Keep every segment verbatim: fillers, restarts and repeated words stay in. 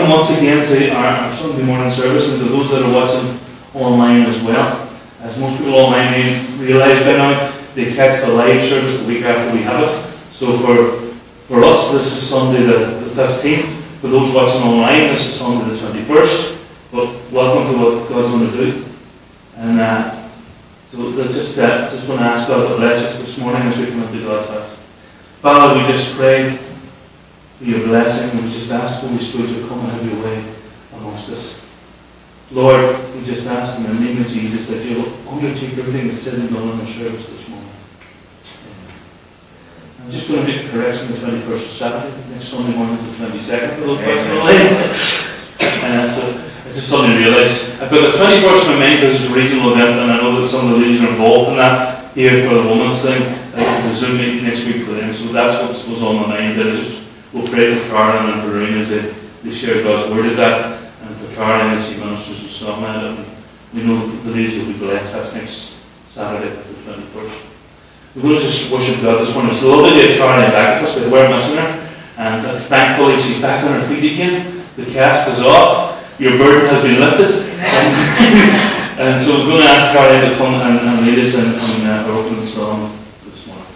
welcome once again to our, our Sunday morning service, and to those that are watching online as well. As most people online may realise by now, they catch the live service the week after we have it. So for for us, this is Sunday the, the fifteenth. For those watching online, this is Sunday the twenty-first. But welcome to what God's going to do. And uh, so let's just uh, just going to ask God to bless us this morning as we come into God's house. Father, we just pray for your blessing. We just ask Holy Spirit to come and have your way amongst us. Lord, we just ask in the name of Jesus that you'll undertake everything that's said and done in the service this morning. Amen. I'm just going to make a correction. The twenty-first is Saturday. Next Sunday morning is the twenty-second. For those personally. uh, so it's just something to realise. I've got the twenty-first in my mind because it's a regional event, and I know that some of the ladies are involved in that here for the women's thing. Uh, it's a Zoom meeting next week for them, so that's what was on my mind. I just we'll pray for Karen and Varun as they, they share God's word at that, and for Karen as she ministers and song at it. And we know the ladies will be blessed. That's next Saturday, the twenty-first. We're going to just worship God this morning. It's a lovely day to Karen back with us, but we're missing her. And it's thankfully she's back on her feet again. The cast is off. Your burden has been lifted. And, and so we're going to ask Karen to come and, and lead us in, in uh, our opening song this morning.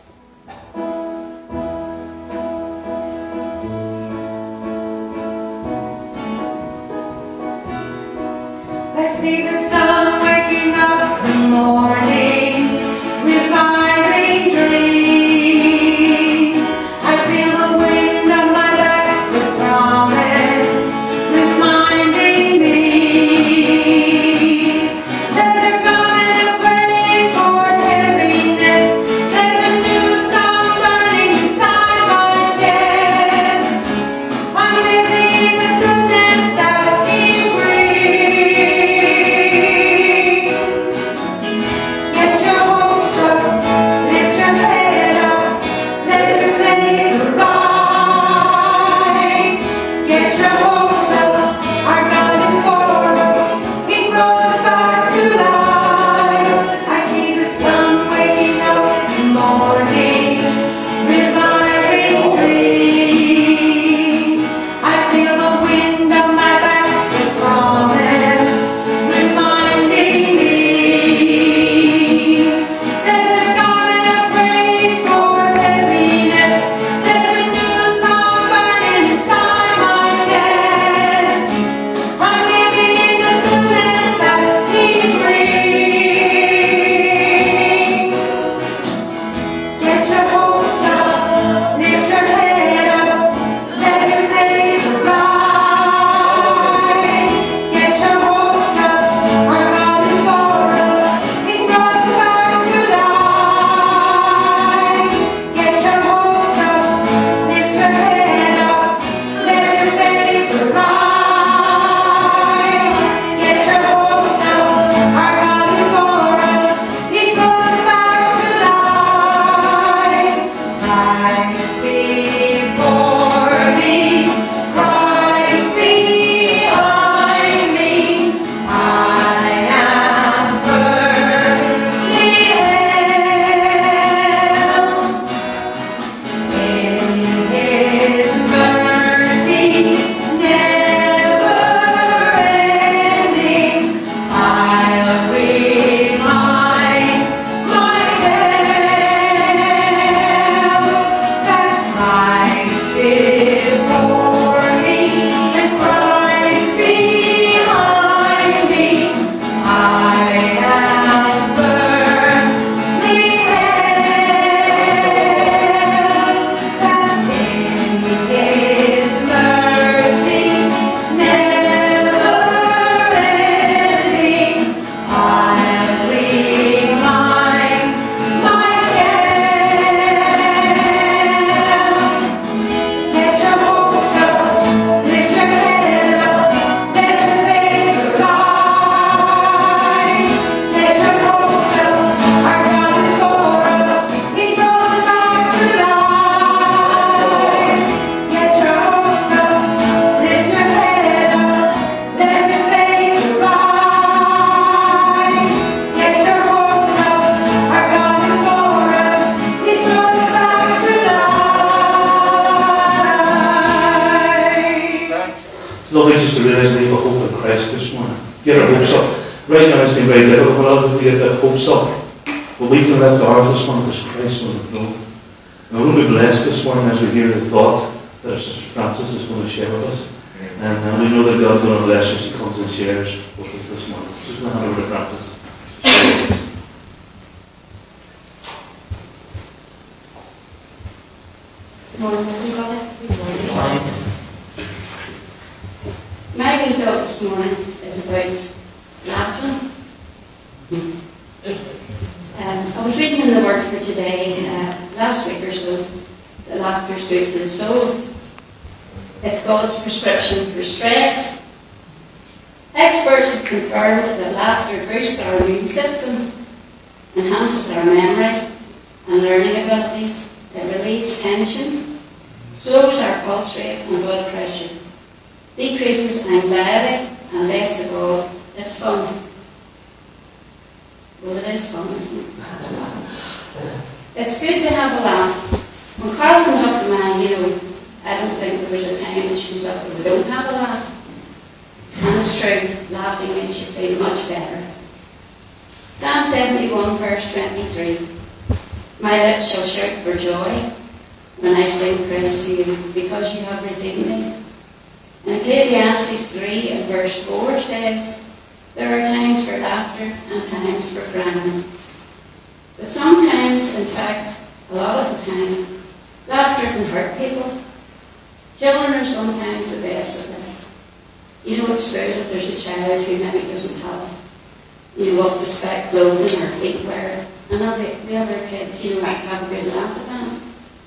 I see the sun waking up in the morning, reviving dreams. I feel the wind on my back with promise, reminding me there's a garment of praise for heaviness. There's a new song burning inside my chest. I'm living the goodness that He brings. Get your hopes up, lift your head up, let your faith arise. Get your hopes up, our God is for us, He's brought us back to life. I see the sun waking up in the morning, reviving dreams. I feel the wind on my back with promise, reminding me there's a garment of praise for heaviness. There's a new song burning inside my chest. I'm living in the goodness that He brings. Get your hopes up, lift your head up, let your faith arise. Get your hopes up, our God is for us, He's brought us back to life. Get your hopes up, lift your head up, let your faith arise. Get your hopes up, our God is for us, He's brought us back to life. Christ before me, Christ behind me, I am firmly held in His mercy, never ending. I'll remind myself that I lovely just to realise we have a hope in Christ this morning. Get our hopes up. Right now it's been very difficult for a lot of people to get their hopes up. But we can lift ours this morning because Christ on the throne. And we're going to be blessed this morning as we hear the thought that our Sister Francis is going to share with us. And, and we know that God's going to bless her as she comes and shares with us this morning. So just going to hand over to Francis. Good morning, everybody. Good morning. My main thought this morning is about laughing. Um, I was reading in the Word for today, uh, last week or so, that laughter is good for the soul. It's God's prescription for stress. Experts have confirmed that laughter boosts our immune system, enhances our memory and learning abilities. It relieves tension, slows our pulse rate and blood pressure, decreases anxiety, and best of all, it's fun. Well, it is fun, isn't it? It's good to have a laugh. When Carl comes up to mine, you know, I don't think there's a time when she comes up and we don't have a laugh. And it's true, laughing makes you feel much better. Psalm seventy-one, verse twenty-three. My lips shall shout for joy when I sing praise to you, because you have redeemed me. And Ecclesiastes three and verse four says, there are times for laughter and times for crying. But sometimes, in fact, a lot of the time, laughter can hurt people. Children are sometimes the best of us. You know, at school, if there's a child who maybe doesn't have, you know, up to spec clothing or feet wear, and all the, the other kids, you know, might have a good laugh at them.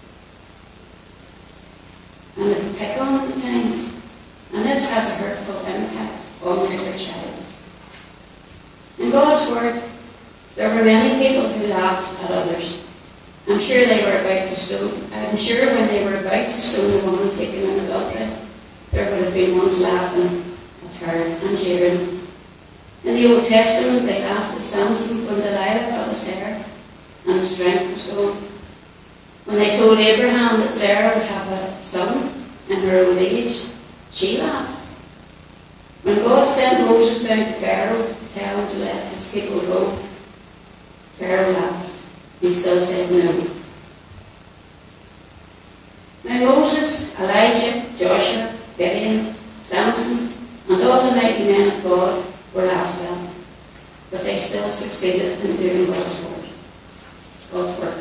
And they can pick on them at times. And this has a hurtful impact on the other child. In God's Word, there were many people who laughed at others. I'm sure they were about to stone, I'm sure when they were about to stone the woman taken in adultery, there would have been ones laughing at her and jeering. In the Old Testament, they laughed at Samson when Delilah cut his hair and his strength was gone. When they told Abraham that Sarah would have a son in her old age, she laughed. When God sent Moses down to Pharaoh to tell him to let his people go, Pharaoh laughed. He still said no. Now Moses, Elijah, Joshua, Gideon, Samson, and all the mighty men of God were laughed at, but they still succeeded in doing God's work. God's work.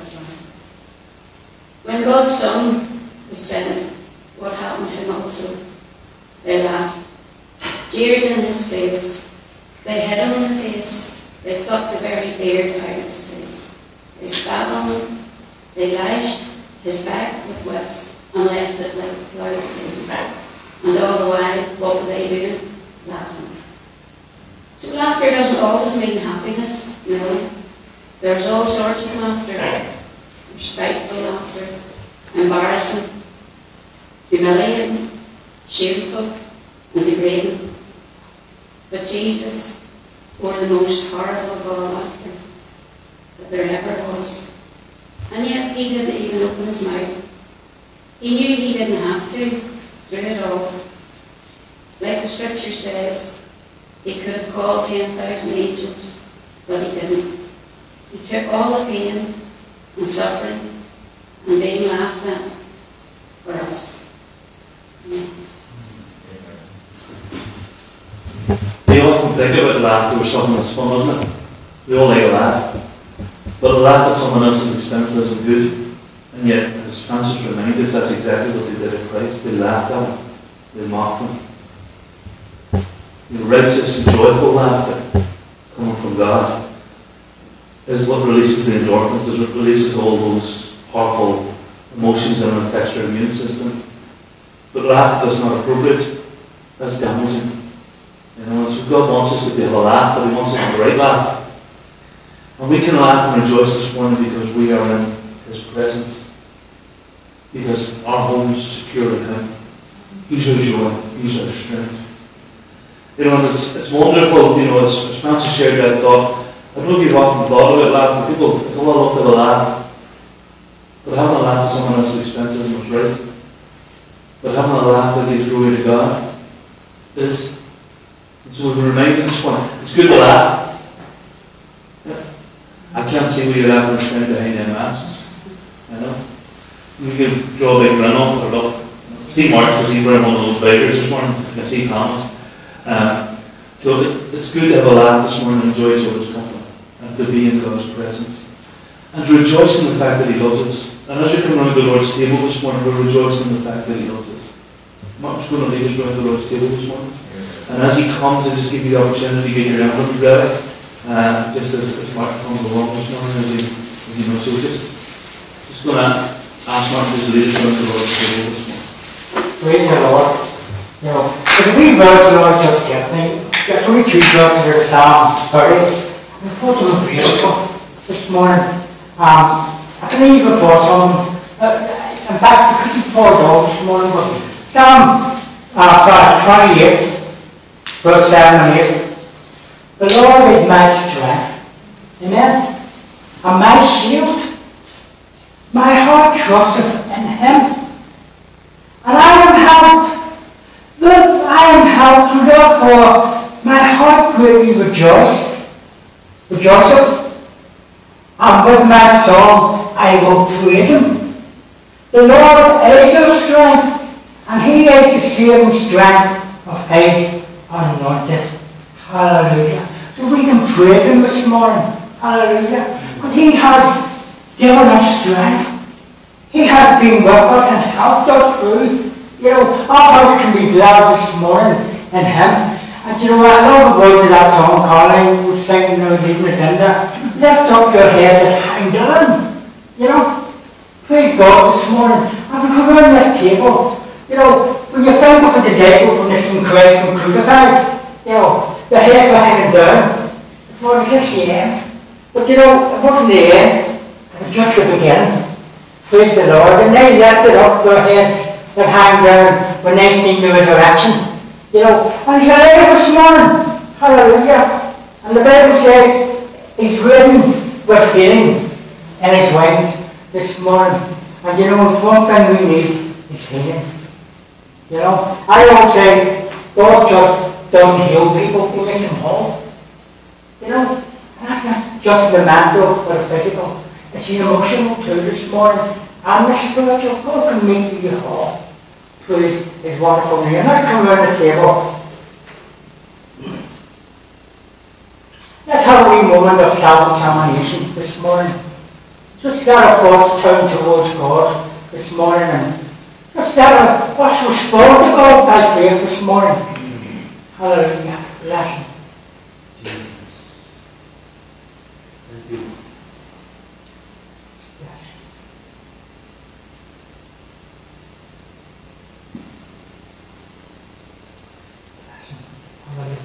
When God's Son was sent, what happened to him also? They laughed, jeered in his face, they hit him in the face, they plucked the very beard out of his face, they spat on him, they lashed his back with whips and left it like ploughed grain. And all the while, what were they doing? Laughing. So laughter doesn't always mean happiness, no. There's all sorts of laughter. There's spiteful laughter, embarrassing, humiliating, shameful, and degrading. But Jesus bore the most horrible of all laughter that there ever was. And yet he didn't even open his mouth. He knew he didn't have to through it all. Like the scripture says, he could have called ten thousand angels, but he didn't. He took all the pain and suffering and being laughed at for us. Amen. We often think about laughter as something that's fun, isn't it? We all like a laugh. But a laugh at someone else's expense isn't good. And yet, as Francis reminded us, that's exactly what they did at Christ. They laughed at him. They mocked him. The righteous and joyful laughter coming from God is what releases the endorphins, is what releases all those powerful emotions and affects your immune system. But laughter that's not appropriate, that's damaging. You know, so God wants us to be able to laugh, but He wants us to have the right laugh. And we can laugh and rejoice this morning because we are in His presence. Because our home is secure in Him. He's our joy, He's our strength. You know, and it's, it's wonderful, you know, as, as Francis shared that thought, I don't know if you've often thought about laughing. People think, oh, I love to have a laugh. But having a laugh at someone else's expense isn't what's right. But having a laugh that gives glory to God It is. And so we're reminded this morning, it's good to laugh. Yeah. I can't see where you're laughing and standing behind them masks. I know. You can draw a big grin on or look. See Mark, because he's wearing one of those bikers this morning. I can see Thomas. Um, so it, it's good to have a laugh this morning and enjoy each other's company and to be in God's presence. And to rejoice in the fact that He loves us. And as we come around the Lord's table this morning, we're rejoicing in the fact that He loves us. Mark's going to lead us around the Lord's table this morning. And as he comes, I just give you the opportunity to get your emblems ready. Uh, just as, as Mark comes along this morning, as you, as you know, so just, just going to ask Mark to lead us around the Lord's table this morning. Praise the Lord. You know, there's a wee verse the Lord just gave me. There's only two verses here to Psalm thirty. And I thought they were beautiful this morning. Um, I can even for some, uh, in fact, because he falls off this morning, but Psalm uh, twenty-eight. Verse seven and eight. The Lord is my strength. Amen. And my shield. My heart trusteth in Him. And I am helped. Look, I am helped. Therefore, my heart greatly rejoiced. Rejoiceth. And with my song I will praise Him. The Lord is your strength. And He is the saving strength of His anointed. Hallelujah. So we can praise Him this morning. Hallelujah. Because He has given us strength. He has been with us and helped us through. You know, our hearts can be glad this morning in Him. And you know, I love the words of that song Colin was singing, you know, leading us in there. Lift up your heads and hang down. You know, praise God this morning. And we come around this table. You know, when you think of the disciples when they seen Christ being crucified, you know, the heads were hanging down. It was just the end. But you know, it wasn't the end. It was just the beginning. Praise the Lord. And they lifted up their heads that hang down when they seen the resurrection. You know, and He's alive this morning. Hallelujah. And the Bible says He's risen with healing in His wings this morning. And you know, it's one thing we need is healing. You know, I always say, God just doesn't heal people, He makes them whole. You know, and that's not just the mental or the physical, it's the emotional too this morning. And the spiritual, God can make you whole. Praise His wonderful name. Let's come around the table. Let's have a wee moment of self-examination this morning. Just get our thoughts turned towards God this morning and just that what's respond to God by faith this morning. Hallelujah. Blessing. Jesus. Thank you. Yes. Blessing. Hallelujah.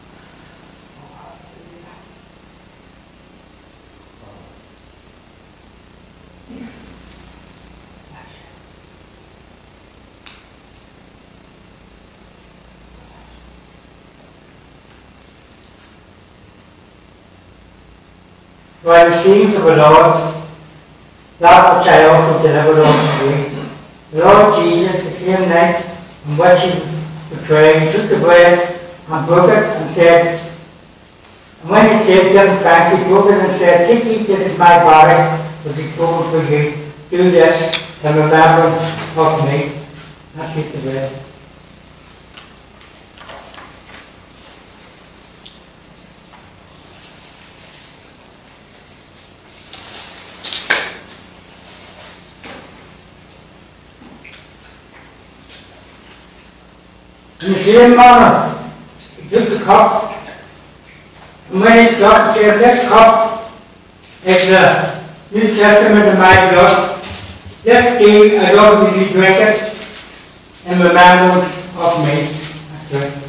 For I received of the Lord that which I also delivered unto you. The Lord Jesus, the same night in which He betrayed, He took the bread and broke it and said, and when He said them thanks, He broke it and said, take, eat, this is my body, which is broken for you. Do this in remembrance of me. Let's eat the bread. In the same manner, He took the cup, and when He drank, He said, this cup is the New Testament of my blood. This day I love you to drink it in remembrance of me. That's right.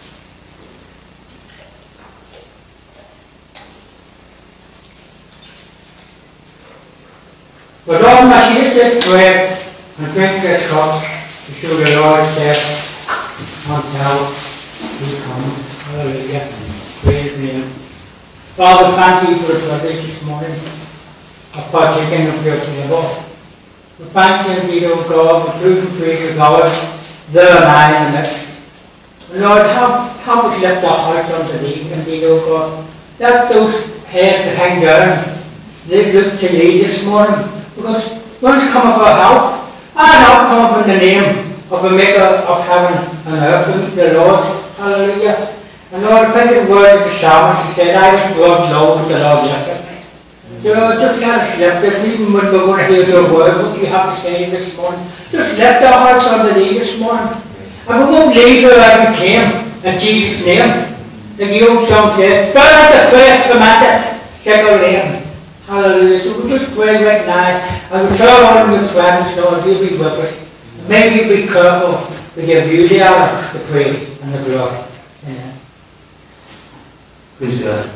But all must eat this bread and drink this cup to show the Lord's death until He comes. Hallelujah. Praise His name. Father, thank You for the privilege this morning of partaking of Your table. We thank You indeed, O God, for truth and free to God, there am I in the midst. And Lord, help, help us lift our hearts underneath indeed, O God. Let those heads that hang down, they look to Thee this morning, because whence cometh our help? Our help cometh in the name of the Maker of heaven and earth, the Lord. Hallelujah. And Lord, think of the words of the psalmist, he said, I was brought low, but the Lord lifted me. You know, just let us lift this, even when we're going to hear your word, what you have to say this morning. Just lift our hearts under Thee this morning. And we won't leave here like we came, in Jesus' name. Like the old song says, burn out the place, command it, second name. Hallelujah. So we just pray right now, and we tell all of the friends, Lord, you'll be with us. Maybe be careful to give you the honor, the praise, and the glory. Amen. Praise God.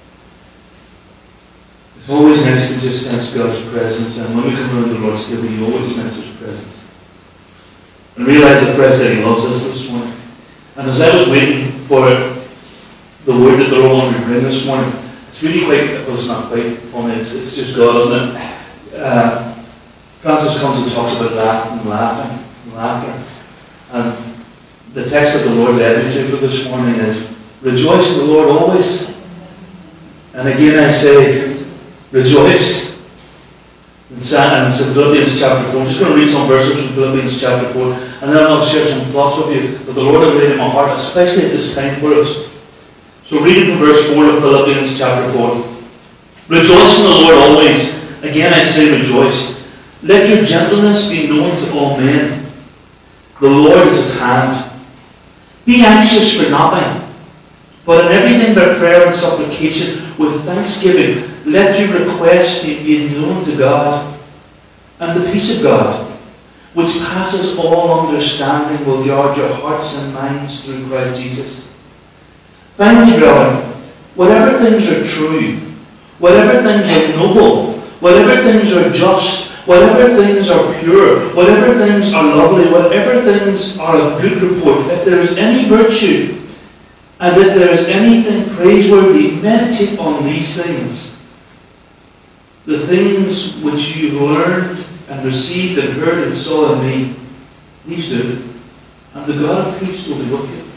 It's always nice to just sense God's presence, and when we come around the Lord's table, you always sense His presence. And realize the prayer that He loves us this morning. And as I was waiting for the word that the Lord wanted to bring this morning, it's really quite, well, it's not quite funny, it's, it's just God, isn't it? Uh, Francis comes and talks about laughing and laughing and laughter. And the text that the Lord led me to for this morning is, rejoice in the Lord always. And again I say, rejoice. In Philippians chapter four, I'm just going to read some verses from Philippians chapter four, and then I'll share some thoughts with you that the Lord has laid in my heart, especially at this time for us. So reading from verse four of Philippians chapter four. Rejoice in the Lord always. Again I say rejoice. Let your gentleness be known to all men. The Lord is at hand. Be anxious for nothing, but in everything by prayer and supplication with thanksgiving, let your requests be made known to God. And the peace of God, which passes all understanding, will guard your hearts and minds through Christ Jesus. Finally, brethren, whatever things are true, whatever things are noble, whatever things are just, whatever things are pure, whatever things are lovely, whatever things are of good report, if there is any virtue, and if there is anything praiseworthy, meditate on these things. The things which you learned and received and heard and saw in me, these do, and the God of peace will be with you.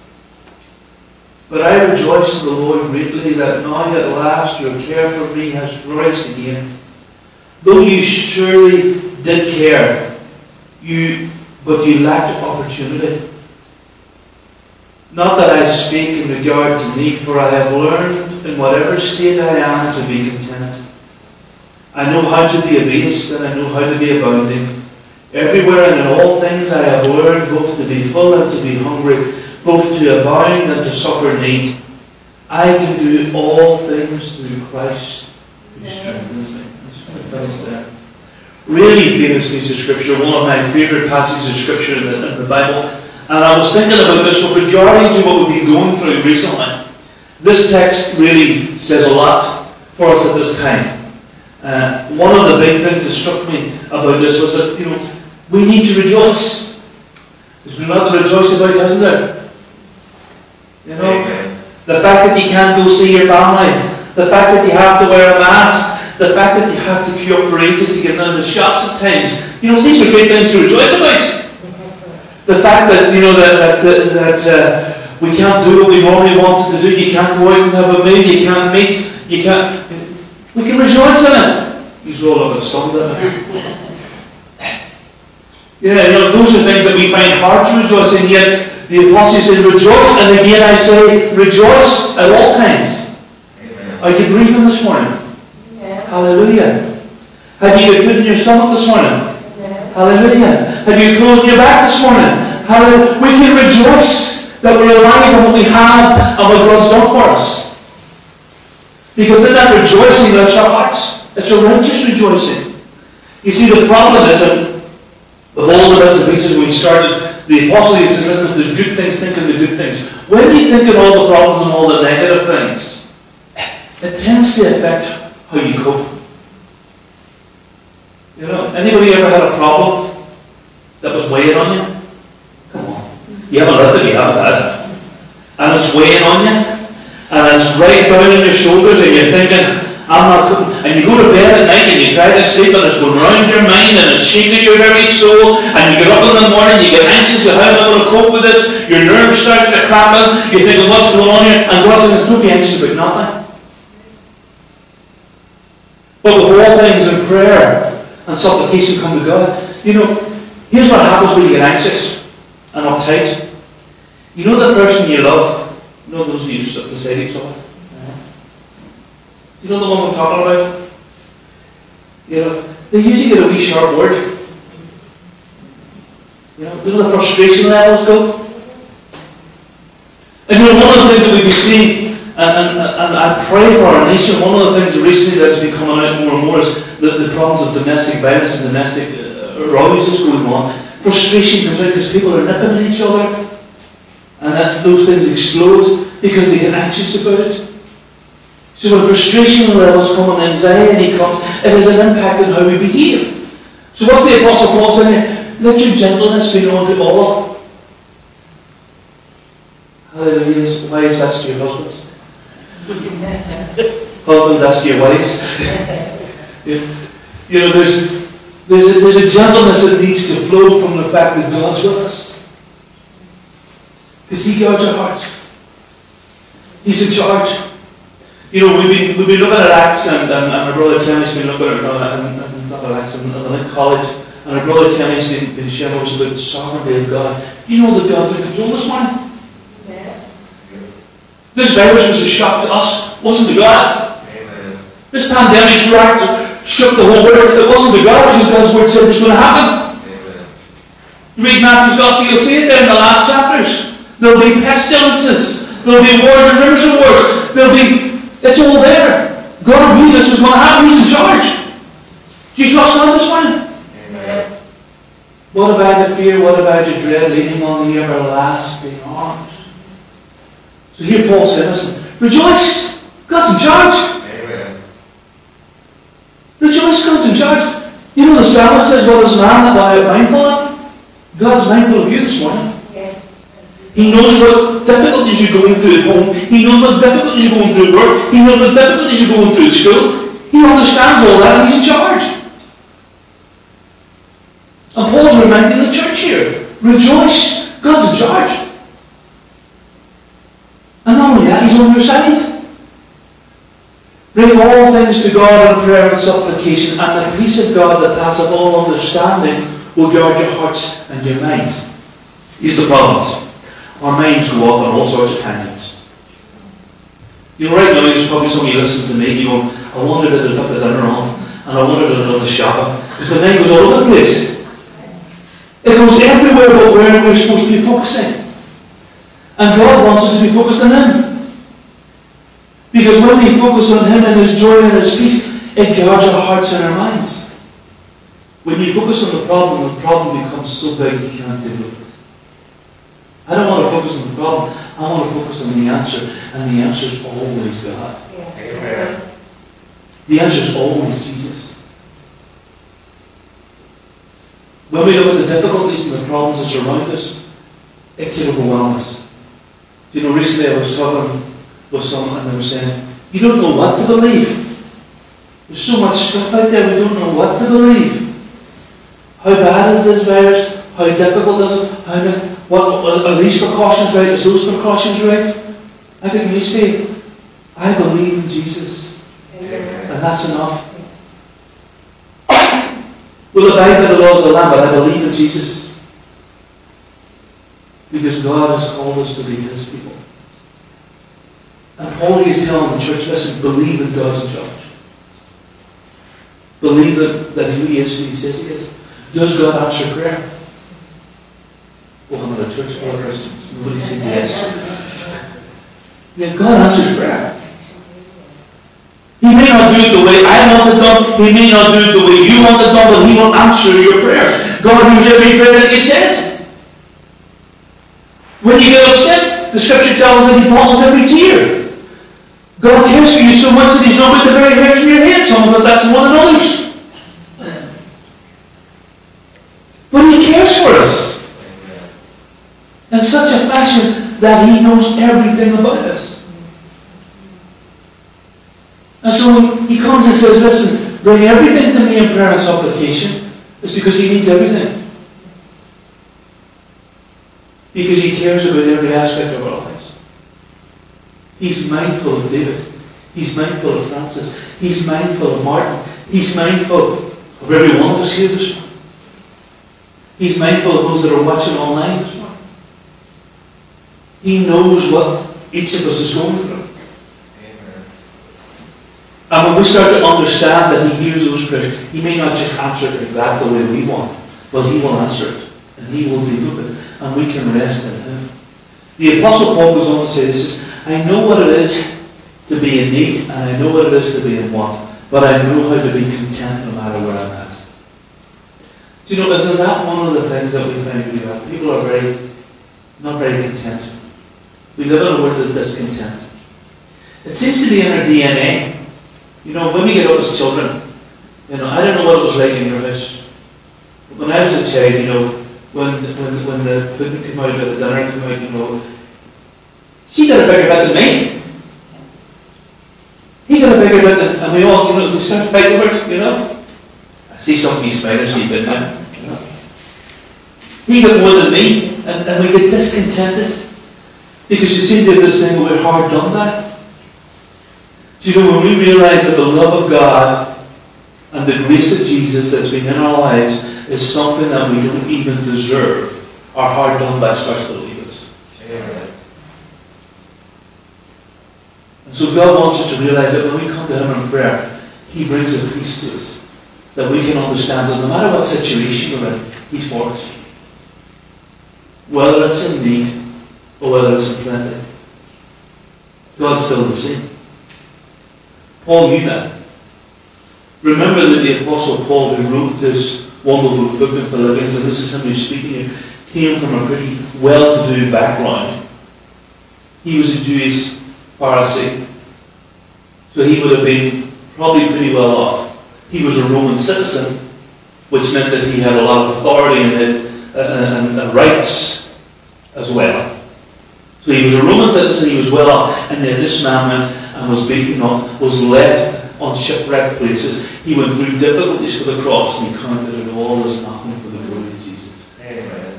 But I rejoice in the Lord greatly that now at last your care for me has flourished again. Though you surely did care, you but you lacked opportunity. Not that I speak in regard to me, for I have learned in whatever state I am to be content. I know how to be abased, and I know how to be abounding. Everywhere and in all things I have learned both to be full and to be hungry, both to abound and to suffer need. I can do all things through Christ who strengthens me. I'm just going to finish there. Really famous piece of scripture, one of my favourite passages of scripture in the, in the Bible. And I was thinking about this with regard to what we've been going through recently. This text really says a lot for us at this time. Uh, one of the big things that struck me about this was that, you know, we need to rejoice. There's been a lot to rejoice about, hasn't there? You know, the fact that you can't go see your family, the fact that you have to wear a mask, the fact that you have to queue up for ages to get into the shops at times. You know, these are great things to rejoice about. The fact that, you know, that, that, that uh, we can't do what we normally wanted to do. You can't go out and have a meal, you can't meet, you can't... We can rejoice in it. He's all over the sun, don't Yeah, you know, those are things that we find hard to rejoice in, yet the apostle said, rejoice, and again I say, rejoice at all times. Amen. Are you breathing this morning? Yeah. Hallelujah. Have you got food in your stomach this morning? Yeah. Hallelujah. Have you closed your back this morning? Hallelujah. We can rejoice that we're alive and what we have and what God's done for us. Because in that rejoicing lifts our hearts. It's a righteous rejoicing. You see, the problem is that with all the bits and pieces we started, the apostle says, listen, if there's good things, think of the good things. When you think of all the problems and all the negative things, it tends to affect how you cope. You know, anybody ever had a problem that was weighing on you? Come on. You haven't lived it, you haven't had it. And it's weighing on you. And it's right down on your shoulders and you're thinking, I'm not cooking. And you go to bed at night and you try to sleep and it's going round your mind and it's shaking your very soul, and you get up in the morning, you get anxious of how am I going to cope with this, your nerves start to crackle, you think of what's going on here, and God says, don't be anxious about nothing. But with all things in prayer and supplication come to God. You know, here's what happens when you get anxious and uptight. You know the person you love, you know those of you sit beside each other? Do you know the one I'm talking about? You know, they usually get a wee sharp word. You know, you know the frustration levels go? And you know, one of the things that we can see, and, and, and I pray for our nation, one of the things recently that's been coming out more and more is the, the problems of domestic violence and domestic uh, rows that's going on. Frustration comes out because people are nipping at each other, and that those things explode because they get anxious about it. So when frustration levels come and anxiety comes, it has an impact on how we behave. So what's the Apostle Paul saying here? Let your gentleness be known to all. Hallelujah. Wives, that's to your husbands. Husbands, that's to your wives. You know, there's, there's, a, there's a gentleness that needs to flow from the fact that God's with us. Because He guards our hearts. He's in charge. You know, we've been, we've been looking at Acts, and, and, and our brother Kenny's been looking at, uh, and, and, not at Acts, and, and at college, and our brother Kenny's been, been sharing with us about the sovereignty of God. You know that God's in control this morning? Yeah. This virus was a shock to us, wasn't to God. Amen. This pandemic shook the whole world. It wasn't to God, because God's word said it was going to happen. Amen. You read Matthew's Gospel, you'll see it there in the last chapters. There'll be pestilences. There'll be wars and rumors of wars. There'll be It's all there. God knew this was going to happen. He's in charge. Do you trust God this morning? Amen. What about the fear? What about your dread? Leaning on the everlasting arms. So here Paul said, listen, rejoice. God's in charge. Amen. Rejoice. God's in charge. You know the psalmist says, what is man that thou art mindful of? God's mindful of you this morning. He knows what difficulties you're going through at home. He knows what difficulties you're going through at work. He knows what difficulties you're going through at school. He understands all that, and He's in charge. And Paul's reminding the church here, rejoice, God's in charge. And not only that, He's on your side. Bring all things to God in prayer and supplication, and the peace of God that passeth all understanding will guard your hearts and your minds. Here's the problems. Our minds go off on all sorts of tangents. You know, right now, there's probably somebody listening to me, you know, I wondered if they'd put the dinner on, and I wondered if they'd done the shopping, because the mind goes all over the place. It goes everywhere but where we're supposed to be focusing. And God wants us to be focused on Him. Because when we focus on Him and His joy and His peace, it guards our hearts and our minds. When you focus on the problem, the problem becomes so big you can't deal with it. I don't want to focus on the problem. I want to focus on the answer. And the answer is always God. Amen. The answer is always Jesus. When we look at the difficulties and the problems that surround us, it can overwhelm us. Do you know, recently I was talking with someone and they were saying, you don't know what to believe. There's so much stuff out there, we don't know what to believe. How bad is this virus? How difficult is it? How many, what, are these precautions right? Is those precautions right? I can you say, I believe in Jesus. Amen. And that's enough. Well, the Bible allows the Lamb, but I believe in Jesus. Because God has called us to be His people. And Paul is telling the church, listen, believe that God's in charge. Believe that, that who He is, who He says He is. Does God answer prayer? Well, I'm at a church full of Christians. Nobody said yes. Yeah, God answers prayer. He may not do it the way I want it done. He may not do it the way you want it done, but He will answer your prayers. God hears every prayer that you said. When you get upset, the Scripture tells us that He bottles every tear. God cares for you so much that He's not with the very hairs in your head. Some of us, that's more than others. But He cares for us in such a fashion that He knows everything about us. And so he comes and says, listen, bring everything to me in prayer and supplication. It's because he needs everything. Because he cares about every aspect of our lives. He's mindful of David. He's mindful of Francis. He's mindful of Martin. He's mindful of every one of us here this morning. He's mindful of those that are watching online this morning. He knows what each of us is going through. Amen. And when we start to understand that he hears those prayers, he may not just answer it like that the way we want, but he will answer it. And he will deal with it. And we can rest in him. The Apostle Paul goes on to say this, I know what it is to be in need, and I know what it is to be in want, but I know how to be content no matter where I'm at. Do you know, isn't that one of the things that we find really hard? People are very, not very content. We live in a world that's discontent. It seems to be in our D N A. You know, when we get up as children, you know, I don't know what it was like in your house. But when I was a child, you know, when when when the pudding came out, or the dinner came out, you know, she got a bigger bit than me. He got a bigger bit than, and we all, you know, we start fighting over it, you know. I see some of these spiders, she did now. You know. He got more than me, and, and we get discontented. Because you seem to have this thing, we're hard done by. Do you know, when we realise that the love of God and the grace of Jesus that's been in our lives is something that we don't even deserve, our hard done by starts to leave us. Amen. And so God wants us to realise that when we come to him in prayer, he brings a peace to us. That we can understand that no matter what situation we're in, he's for us. Whether it's in need, or whether it's in plenty. God's still the same. Paul knew that. Remember that the Apostle Paul, who wrote this wonderful book in Philippians, and this is him who's speaking here, came from a pretty well-to-do background. He was a Jewish Pharisee, so he would have been probably pretty well off. He was a Roman citizen, which meant that he had a lot of authority and, had, uh, and, and rights as well. So he was a Roman citizen, he was well off, and then this man went and was beaten up, was left on shipwrecked places. He went through difficulties for the cross, and he counted it all as nothing for the glory of Jesus. Amen.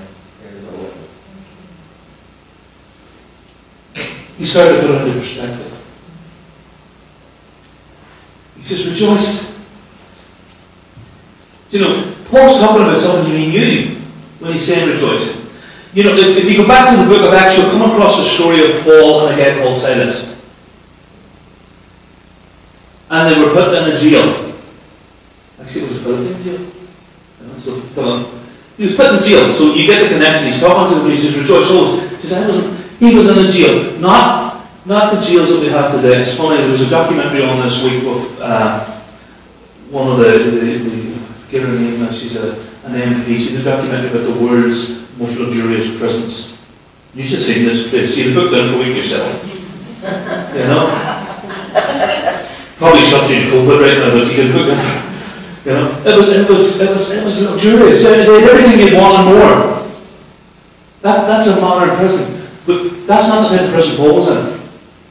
He started to put it into perspective. He says, rejoice. Do you know, Paul's talking about something he knew when he's saying rejoicing. You know, if, if you go back to the book of Acts, you'll come across the story of Paul and a guy called Silas. And they were put in a jail. Actually, it was a Philippian jail. You know, so, so, he was put in jail. So you get the connection. He's talking to them, he says, rejoice. So he says, I wasn't, he was in a jail. Not, not the jails that we have today. It's funny, there was a documentary on this week with uh, one of the, the, the I forget her name now, she's a, an M P. She did a documentary about the world's most luxurious prisons. You should see this place. You'd book them for a week yourself. You know? Probably shut you in COVID right now, but you could book them. You know? It was, it was, it was, it was luxurious. They had everything you'd want and more. That's, that's a modern prison. But that's not the type of prison Paul was in.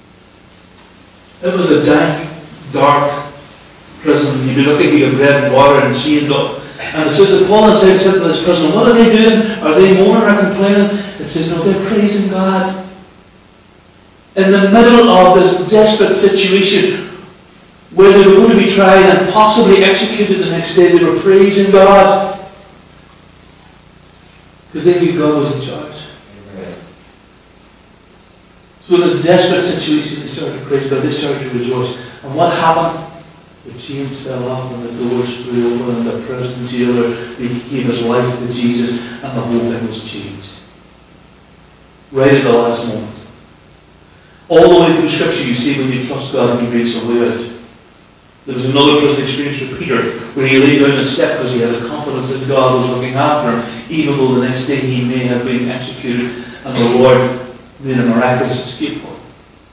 It was a dank, dark prison. You'd be looking, you got bread and water and chained up. And it says that Paul and Silas sitting in this prison. What are they doing? Are they mourning or complaining? It says, no, they're praising God. In the middle of this desperate situation, where they were going to be tried and possibly executed the next day, they were praising God. Because they knew God was in charge. Amen. So in this desperate situation, they started to praise God, they started to rejoice. And what happened? The chains fell off and the doors flew open and the prison jailer gave his life to Jesus and the whole thing was changed. Right at the last moment. All the way through Scripture you see when you trust God He makes a way out. There was another prison experience with Peter where he lay down and slept because he had a confidence that God was looking after him, even though the next day he may have been executed and the Lord made a miraculous escape for him.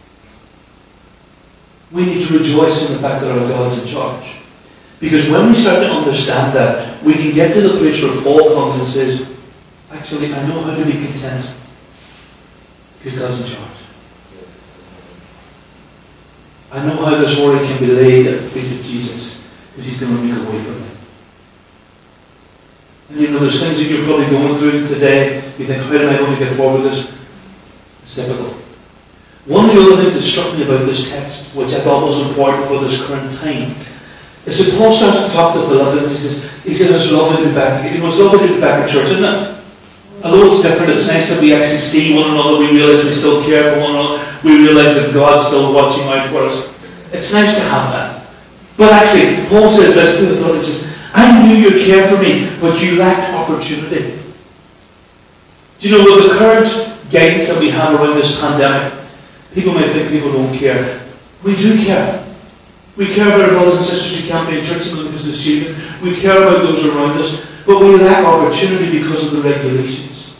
We need to rejoice in the fact that our God's in charge. Because when we start to understand that, we can get to the place where Paul comes and says, actually, I know how to be content because God's in charge. I know how this worry can be laid at the feet of Jesus, because he's going to make a way for me. And you know, there's things that you're probably going through today. You think, how am I going to get forward with this? It's difficult. One of the other things that struck me about this text, which I thought was important for this current time, is that Paul starts to talk to Philippians. He says, he says it's lovely to be back. You know, it's lovely to be back in church, isn't it? Although it's different, it's nice that we actually see one another, we realise we still care for one another, we realise that God's still watching out for us. It's nice to have that. But actually, Paul says this to the Philippians, he says, I knew you care for me, but you lacked opportunity. Do you know, with the current guidance that we have around this pandemic, people may think people don't care. We do care. We care about our brothers and sisters who can't be in church because of the shielding. We care about those around us. But we lack opportunity because of the regulations.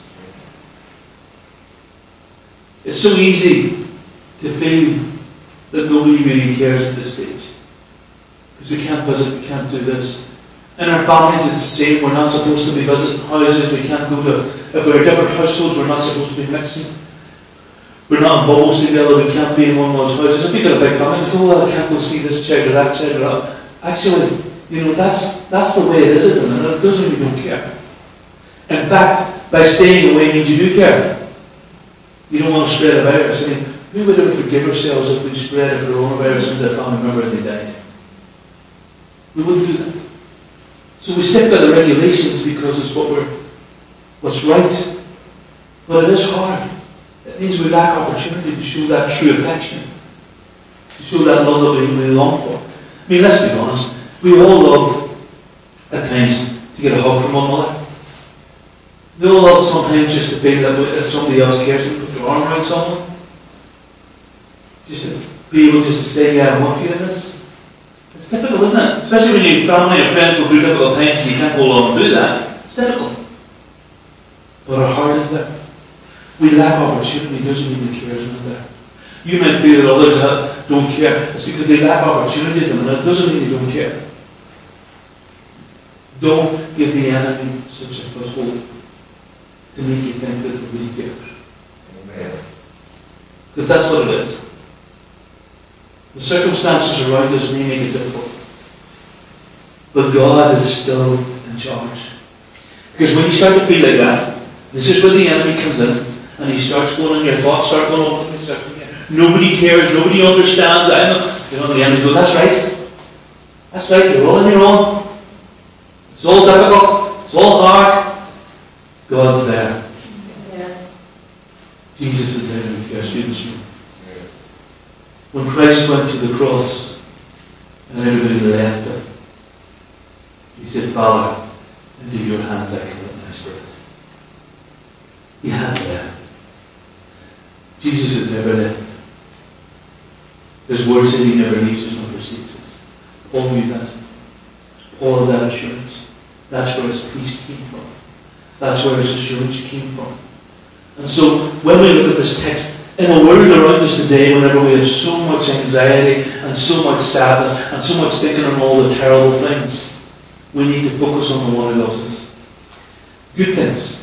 It's so easy to feel that nobody really cares at this stage. Because we can't visit, we can't do this. In our families it's the same. We're not supposed to be visiting houses. We can't go to, if we're different households, we're not supposed to be mixing. We're not in bubbles together. We can't be in one of those houses. If you've got a big family, it's, oh, well, I can't go see this child or that child or that. Actually, you know, that's that's the way it is at the minute. It doesn't mean you don't care. In fact, by staying away means you do care. You don't want to spread a virus. I mean, who would ever forgive ourselves if we spread a coronavirus into a family member and they died? We wouldn't do that. So we stick by the regulations because it's what we're, what's right. But it is hard. It means we lack opportunity to show that true affection, to show that love that we, we long for. I mean, let's be honest. We all love, at times, to get a hug from one another. We all love sometimes just to feel that if somebody else cares, we put their arm around someone. Just to be able just to say, yeah, I'm with you in this. It's difficult, isn't it? Especially when your family and friends go through difficult times and you can't hold on and do that. It's difficult. But our heart is there. We lack opportunity, doesn't mean the care isn't there. You might feel that others have, don't care. It's because they lack opportunity for them, and it doesn't mean they don't care. Don't give the enemy such a foothold to make you think that it really cares. Amen. Because that's what it is. The circumstances around us may make it difficult. But God is still in charge. Because when you start to feel like that, this is where the enemy comes in, and he starts going, and your thoughts start going over to yourself. Nobody cares, nobody understands. I know. You know, the enemy's going, that's right. That's right, you're all on your own. It's all difficult. It's all hard. God's there. Yeah. Jesus is there who cares. Students, when Christ went to the cross and everybody left him, he said, Father, into your hands I commit my spirit. He had left. Jesus had never left. His word said he never leaves us nor forsakes us. Paul knew that. Paul had that assurance. That's where his peace came from. That's where his assurance came from. And so, when we look at this text, in a world around us today, whenever we have so much anxiety and so much sadness and so much thinking on all the terrible things, we need to focus on the one who loves us. Good things.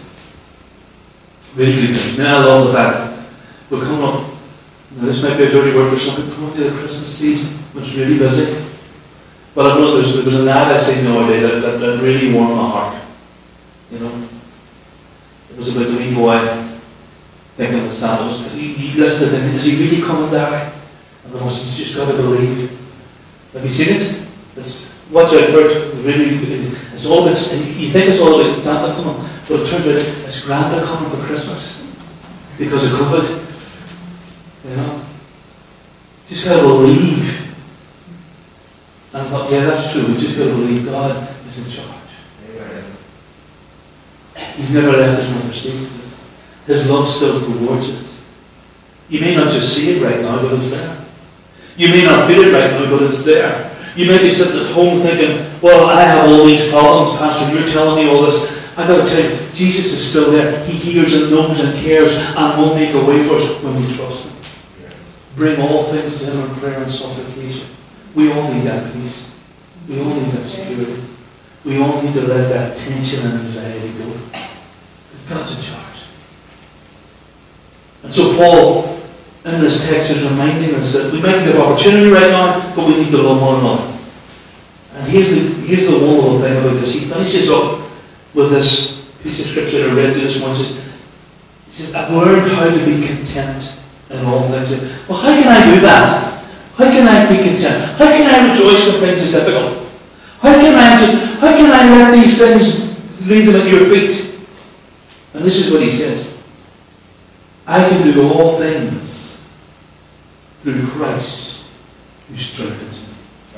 Really good things. Now, I love the fact we're coming up. Now, this might be a dirty word for some people, coming to the Christmas season, which is really busy. But I know there's, there was an ad I seen the other day that, that, that really warmed my heart. You know? It was about the wee boy thinking of Santa. Was, he, he listened to him, is he really coming down? And the most, you just got to believe. Have you seen it? It's, watch out for it. Really, it's all about, you think it's all about Santa coming, but it turns out it's Grandpa coming for Christmas because of COVID. You know? Just got to believe. And I thought, yeah, that's true. We just got to believe God is in charge. Amen. He's never left us nor forsaken us. His love still towards us. You may not just see it right now, but it's there. You may not feel it right now, but it's there. You may be sitting at home thinking, well, I have all these problems, Pastor, you're telling me all this. I've got to tell you, Jesus is still there. He hears and knows and cares and will make a way for us when we trust Him. Bring all things to Him in prayer and supplication. We all need that peace. We all need that security. We all need to let that tension and anxiety go. Because God's in charge. And so Paul in this text is reminding us that we might have opportunity right now, but we need to love one another. And here's the, here's the wonderful thing about this. He finishes up with this piece of scripture that I read to this one. He says, he says, I've learned how to be content in all things. Well, how can I do that? How can I be content? How can I rejoice when things are difficult? How can I just, how can I let these things, leave them at your feet? And this is what he says. I can do all things through Christ who strengthens me.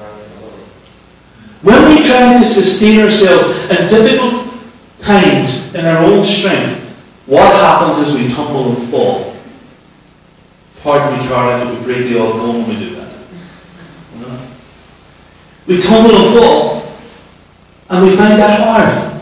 When we try to sustain ourselves in difficult times in our own strength, what happens is we tumble and fall. Pardon me, Carla, but we break the odd bone when we do that. You know? We tumble and fall, and we find that hard.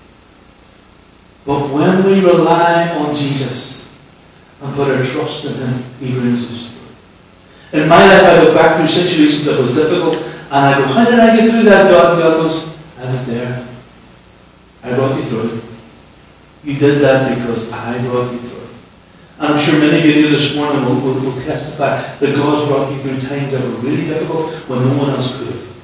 But when we rely on Jesus and put our trust in Him, He brings us through. In my life, I look back through situations that was difficult, and I go, how did I get through that, God? And God goes, I was there. I brought you through. You did that because I brought you through. And I'm sure many of you this morning will, will, will testify that God's brought you through times that were really difficult when no one else could have.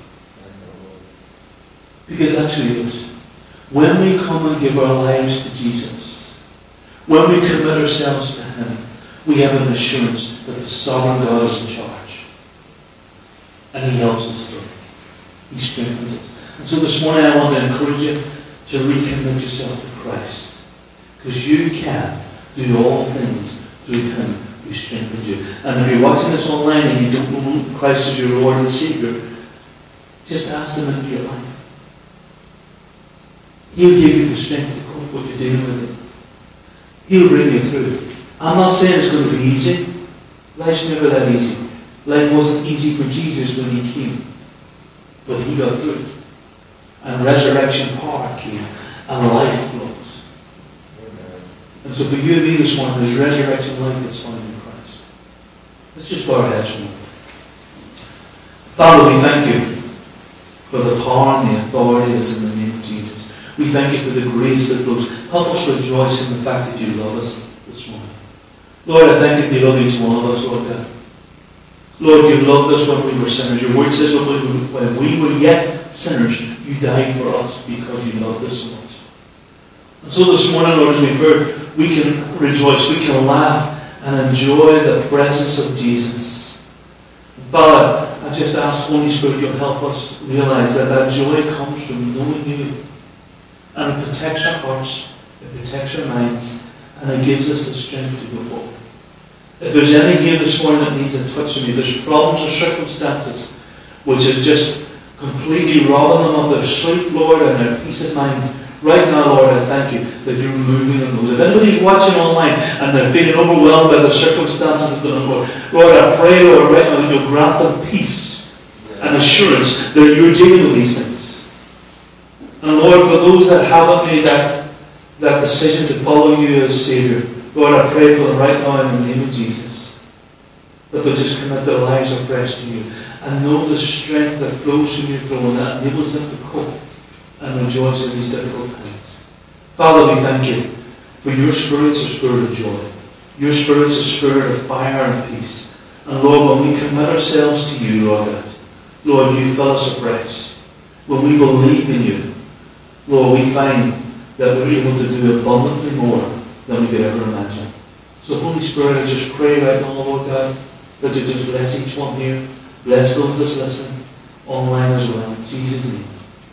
Because that's who He is. When we come and give our lives to Jesus, when we commit ourselves to Him, we have an assurance that the sovereign God is in charge. And He helps us through. He strengthens us. And so this morning I want to encourage you to recommit yourself to Christ. Because you can do all things through Him who strengthens you. And if you're watching this online and you don't know Christ as your Lord and Savior, just ask Him into your life. He'll give you the strength to cope what you're dealing with. He'll bring you through. I'm not saying it's going to be easy. Life's never that easy. Life wasn't easy for Jesus when He came. But He got through it. And resurrection power came. And life flows. And so for you and me this morning, there's resurrection life that's found in Christ. Let's just bow our heads for a moment. Father, we thank you for the power and the authority that's in the name of Jesus. We thank you for the grace that flows. Help us rejoice in the fact that you love us this morning. Lord, I thank you that you love each one of us, Lord God. Lord, you loved us when we were sinners. Your word says when we, when we were yet sinners, you died for us because you loved us so much. And so this morning, Lord, as we've heard, we can rejoice, we can laugh and enjoy the presence of Jesus. Father, I just ask, Holy Spirit, you'll help us realize that that joy comes from knowing you. And it protects our hearts, it protects our minds, and it gives us the strength to go forward. If there's any here this morning that needs a touch from you, there's problems or circumstances which is just completely robbing them of their sleep, Lord, and their peace of mind. Right now, Lord, I thank you that you're removing them those. If anybody's watching online and they're feeling overwhelmed by the circumstances of the Lord, Lord, I pray, Lord, right now that you'll grant them peace and assurance that you're dealing with these things. And Lord, for those that haven't made that, that decision to follow you as Saviour, Lord, I pray for them right now in the name of Jesus, that they'll just commit their lives afresh to you and know the strength that flows from your throne that enables them to cope and rejoice in these difficult times. Father, we thank you for your Spirit's a spirit of joy. Your Spirit's a spirit of fire and peace. And Lord, when we commit ourselves to you, Lord God, Lord, you fill us afresh. When we believe in you, Lord, we find that we're able to do abundantly more than we could ever imagine. So Holy Spirit, I just pray right now, Lord God, that you just bless each one here. Bless those that listen online as well. In Jesus' name.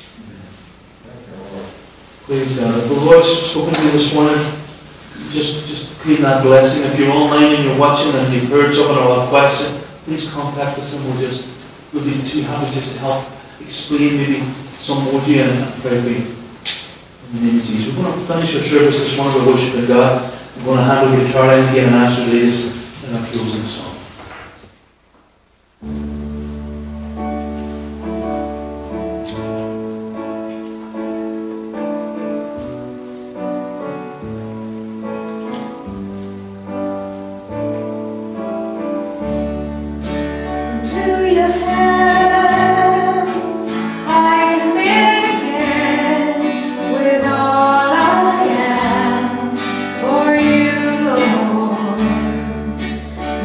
Amen. Praise God. If the Lord's spoken to you this morning, just, just claim that blessing. If you're online and you're watching and you've heard someone or a question, please contact us and we'll just, we'll be too happy just to help explain maybe some more to you and pray for you. In the name of Jesus. We're going to finish our service this morning by worshiping God. I'm going to hand over to Caroline again and ask her to lead us in our closing song. For you, Lord.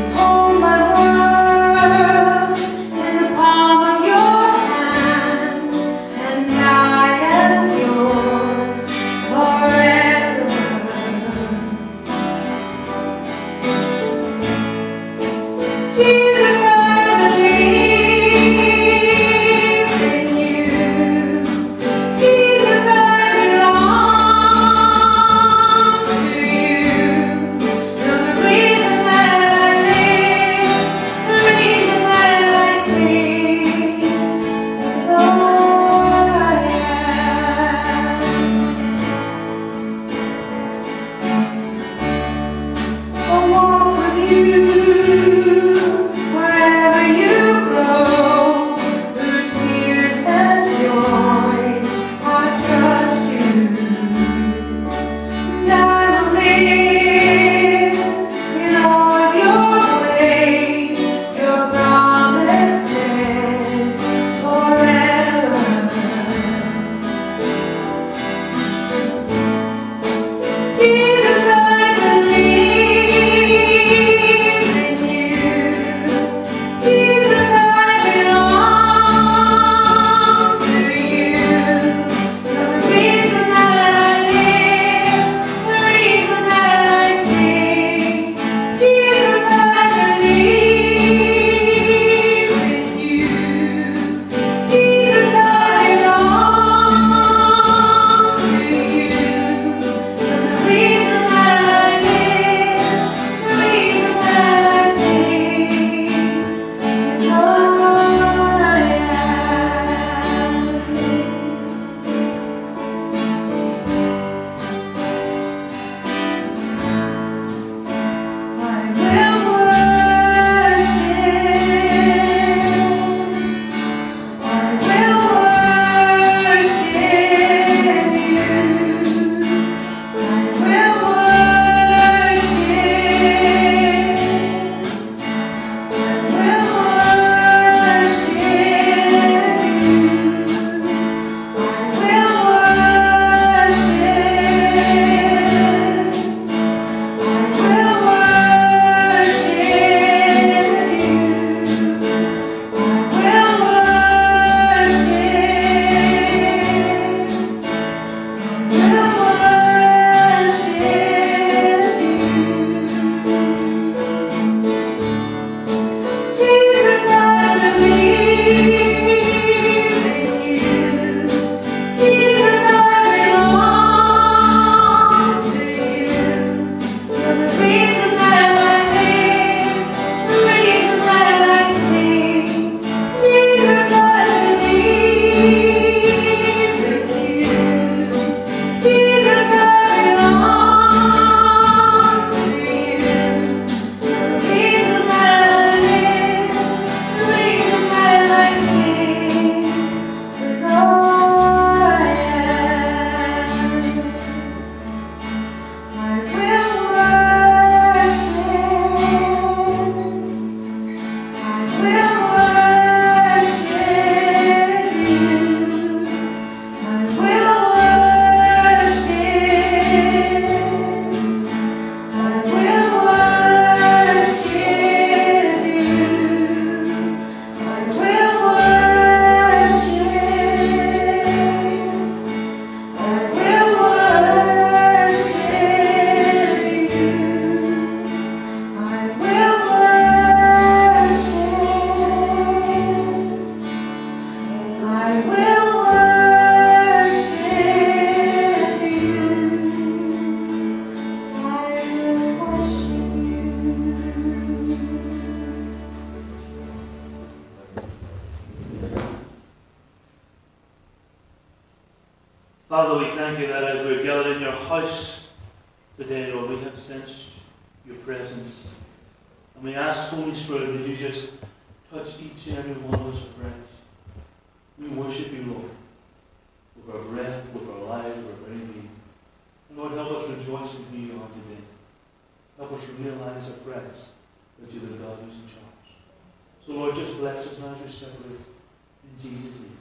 Father, we thank you that as we're gathered in your house today, Lord, we have sensed your presence. And we ask, Holy Spirit, that you just touch each and every one of us afresh. We worship you, Lord, with our breath, with our lives, with our very being. And Lord, help us rejoice in who you are today. Help us realize afresh that you're the God who's in charge. So Lord, just bless us now as we separate. In Jesus' name.